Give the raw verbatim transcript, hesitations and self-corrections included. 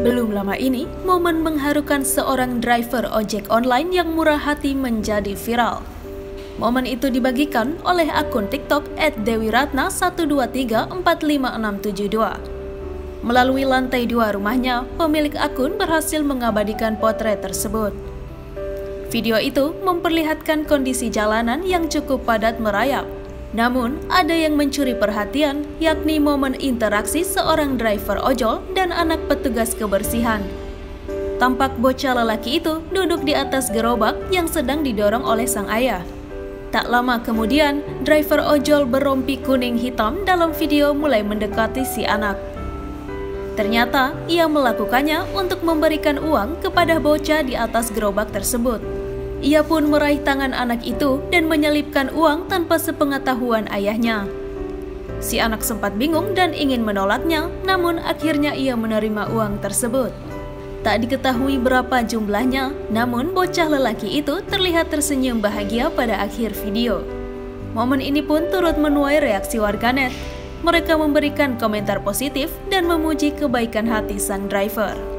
Belum lama ini, momen mengharukan seorang driver ojek online yang murah hati menjadi viral. Momen itu dibagikan oleh akun TikTok et dewi ratna satu dua tiga empat lima enam tujuh dua. Melalui lantai dua rumahnya, pemilik akun berhasil mengabadikan potret tersebut. Video itu memperlihatkan kondisi jalanan yang cukup padat merayap. Namun, ada yang mencuri perhatian, yakni momen interaksi seorang driver ojol dan anak petugas kebersihan. Tampak bocah lelaki itu duduk di atas gerobak yang sedang didorong oleh sang ayah. Tak lama kemudian, driver ojol berrompi kuning hitam dalam video mulai mendekati si anak. Ternyata, ia melakukannya untuk memberikan uang kepada bocah di atas gerobak tersebut. Ia pun meraih tangan anak itu dan menyelipkan uang tanpa sepengetahuan ayahnya. Si anak sempat bingung dan ingin menolaknya, namun akhirnya ia menerima uang tersebut. Tak diketahui berapa jumlahnya, namun bocah lelaki itu terlihat tersenyum bahagia pada akhir video. Momen ini pun turut menuai reaksi warganet. Mereka memberikan komentar positif dan memuji kebaikan hati sang driver.